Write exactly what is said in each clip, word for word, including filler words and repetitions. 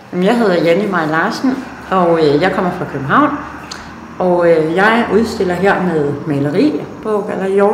Jeg hedder Janni Maj Larsen, og jeg kommer fra København. Og jeg udstiller her med maleri på Galleri Hjort.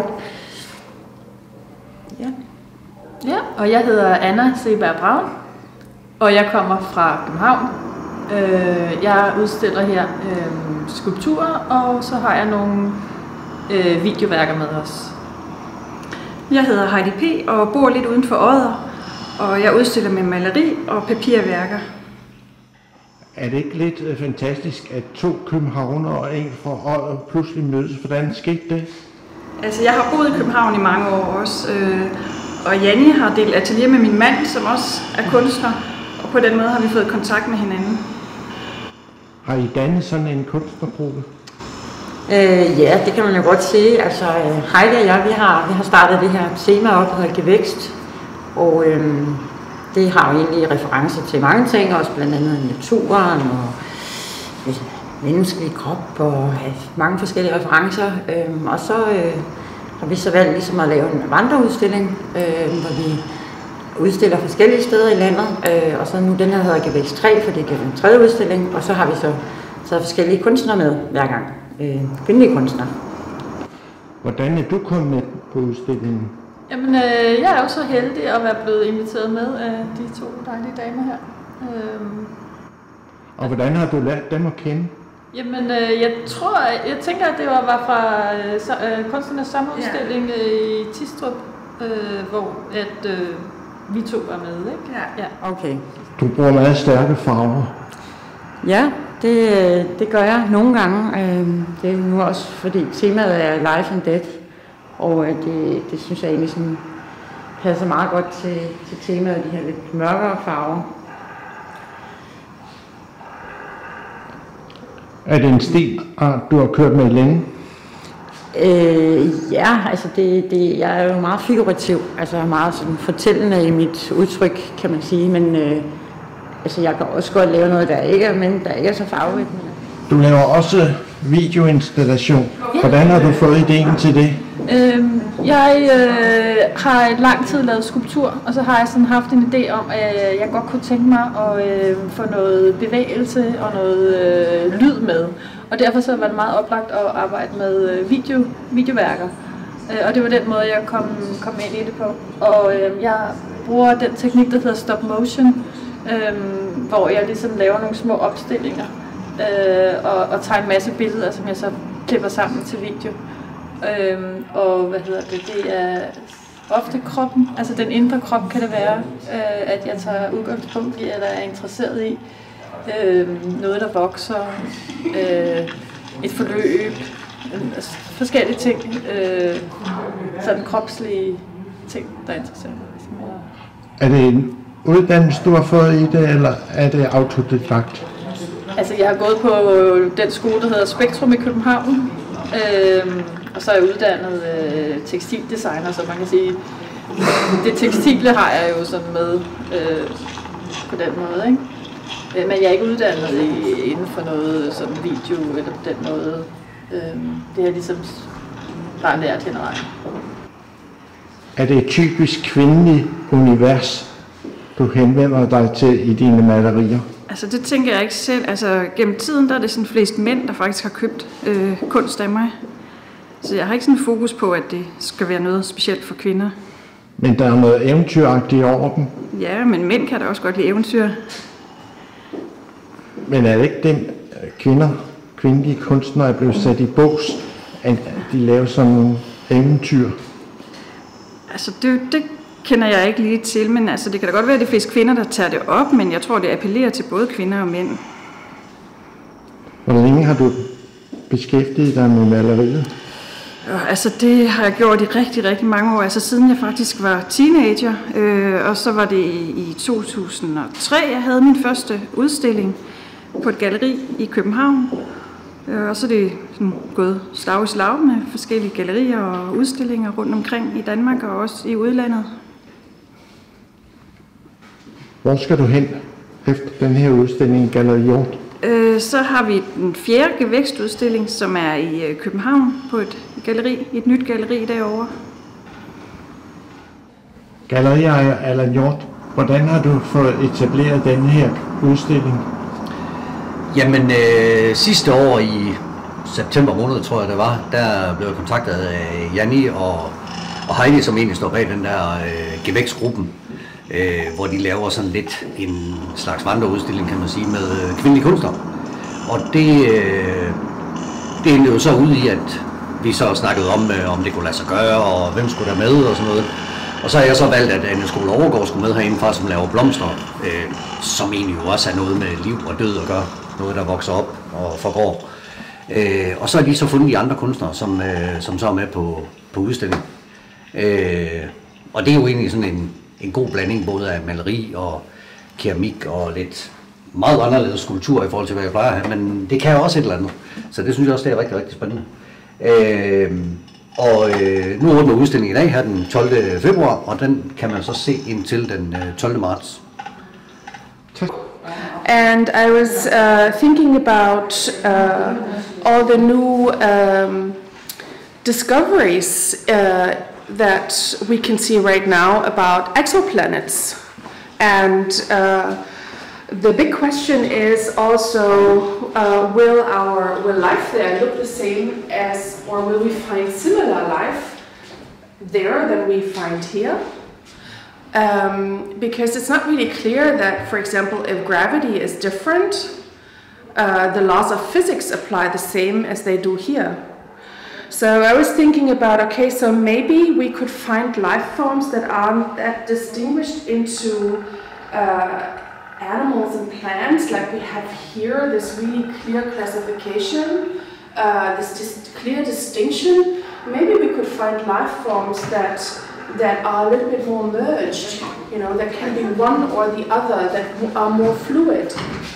Ja. Ja, og jeg hedder Anna Seberg Braun, og jeg kommer fra København. Jeg udstiller her skulpturer, og så har jeg nogle videoværker med os. Jeg hedder Heidi P. og bor lidt uden for Odder, og jeg udstiller med maleri og papirværker. Er det ikke lidt fantastisk, at to københavnere og en fra Odder pludselig mødes? Hvordan skete det? Altså, jeg har boet i København i mange år også, øh, og Janni har delt atelier med min mand, som også er kunstner, og på den måde har vi fået kontakt med hinanden. Har I dannet sådan en kunstnergruppe? Øh, ja, det kan man jo godt sige. Altså, Heidi og jeg, vi har, vi har startet det her tema op, der hedder Gevækst, og øh, det har jo egentlig referencer til mange ting, også blandt andet naturen og menneskelig krop og ja, mange forskellige referencer. Øh, og så øh, har vi så valgt ligesom at lave en vandreudstilling, øh, hvor vi udstiller forskellige steder i landet, øh, og så nu den her hedder Gevækst tre, for det er den tredje udstilling, og så har vi så, så forskellige kunstnere med hver gang, øh, kvindelige kunstnere. Hvordan er du kommet med på udstillingen? Jamen, øh, jeg er jo så heldig at være blevet inviteret med af de to dejlige damer her. Øhm, og hvordan har du lært dem at kende? Jamen, øh, jeg tror, jeg tænker, at det var, var fra øh, Kunstnernes Sommerudstilling ja. i Tistrup, øh, hvor at øh, vi to var med, ikke? Ja. Ja. Okay. Du bruger meget stærke farver. Ja, det, det gør jeg nogle gange. Det er nu også, fordi temaet er life and death, og det, det synes jeg egentlig sådan passer meget godt til, til temaet, de her lidt mørkere farver. Er det en stilart, du har kørt med længe? Øh, ja, altså det, det, jeg er jo meget figurativ, altså meget sådan fortællende i mit udtryk, kan man sige, men øh, altså jeg kan også godt lave noget, der ikke er, men der ikke er så farverigt. Du laver også videoinstallation. Hvordan har du fået ideen til det? Øhm, jeg øh, har i lang tid lavet skulptur, og så har jeg sådan haft en idé om, at jeg godt kunne tænke mig at øh, få noget bevægelse og noget øh, lyd med. Og derfor så var det meget oplagt at arbejde med video, videoværker. Øh, og det var den måde, jeg kom, kom ind i det på. Og øh, jeg bruger den teknik, der hedder stop motion, øh, hvor jeg ligesom laver nogle små opstillinger øh, og, og tager en masse billeder, som jeg så klipper sammen til video. Øhm, og hvad hedder det, det er ofte kroppen, altså den indre krop kan det være, øh, at jeg tager udgangspunkt i, eller er interesseret i øh, noget, der vokser, øh, et forløb, øh, altså forskellige ting, øh, sådan kropslige ting, der interesserer mig. Er det en uddannelse, du har fået i det, eller er det autodidakt? Altså jeg har gået på den skole, der hedder Spektrum i København. Øh, Og så er jeg uddannet øh, tekstildesigner, så man kan sige, det tekstile har jeg jo sådan med øh, på den måde, ikke? Øh, men jeg er ikke uddannet i, inden for noget sådan video eller på den måde. Øh, det har jeg ligesom bare lært hen ad vejen. Er det et typisk kvindeligt univers, du henvender dig til i dine malerier? Altså det tænker jeg ikke selv. Altså gennem tiden der er det sådan flest mænd, der faktisk har købt øh, kunst af mig. Så jeg har ikke sådan fokus på, at det skal være noget specielt for kvinder. Men der er noget eventyragtigt over dem? Ja, men mænd kan da også godt lide eventyr. Men er det ikke dem, kvinder, kvindelige kunstnere er blevet sat i bås, at de laver sådan nogle eventyr? Altså det, det kender jeg ikke lige til, men altså, det kan da godt være, at det er flest kvinder, der tager det op, men jeg tror, det appellerer til både kvinder og mænd. Hvor længe har du beskæftiget dig med maleriet? Altså det har jeg gjort i rigtig, rigtig mange år, altså siden jeg faktisk var teenager, øh, og så var det i, i to tusind og tre, jeg havde min første udstilling på et galleri i København, øh, og så er det sådan gået slag i slag med forskellige gallerier og udstillinger rundt omkring i Danmark og også i udlandet. Hvor skal du hen efter den her udstilling i Galleri Hjort? Øh, så har vi den fjerde gevækstudstilling, som er i øh, København på et galleri, et nyt galleri derovre. Galleriejer Allan Hjort, Hvordan har du fået etableret denne her udstilling? Jamen øh, sidste år i september måned, tror jeg det var, der blev jeg kontaktet af Janni og, og Heidi, som egentlig står bag den der øh, Gevækstgruppen, øh, hvor de laver sådan lidt en slags vandreudstilling, kan man sige, med kvindelige kunstnere. Og det, øh, det endte jo så ud i, at vi så snakkede om, øh, om det kunne lade sig gøre, og hvem skulle der med og sådan noget. Og så har jeg så valgt, at Anne Skole Overgaard skulle med herindefra, som laver blomster, øh, som egentlig jo også har noget med liv og død at gøre. Noget, der vokser op og forgår. Øh, og så har de så fundet de andre kunstnere, som, øh, som så er med på, på udstillingen. Øh, og det er jo egentlig sådan en, en god blanding, både af maleri og keramik og lidt meget anderledes skulptur i forhold til, hvad jeg plejer at have, men det kan jo også et eller andet. Så det synes jeg også, det er rigtig, rigtig spændende. Øh, og øh, nu åbner udstillingen i dag her den tolvte februar, og den kan man så se indtil den øh, tolvte marts. Tak. And I was uh, thinking about uh, all the new um, discoveries uh, that we can see right now about exoplanets. And uh, the big question is also, uh, will our will life there look the same as, or will we find similar life there than we find here? Um, because it's not really clear that, for example, if gravity is different, uh, the laws of physics apply the same as they do here. So I was thinking about, okay, so maybe we could find life forms that aren't that distinguished into uh, animals and plants, like we have here, this really clear classification, uh, this dis clear distinction. Maybe we could find life forms that that are a little bit more merged, you know, that can be one or the other, that are more fluid.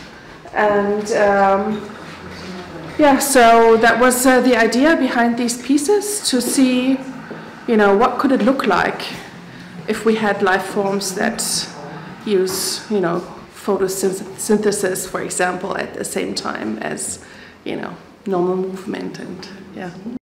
And um, yeah, so that was uh, the idea behind these pieces, to see, you know, what could it look like if we had life forms that use, you know, photosynthesis, for example, at the same time as, you know, normal movement. And yeah.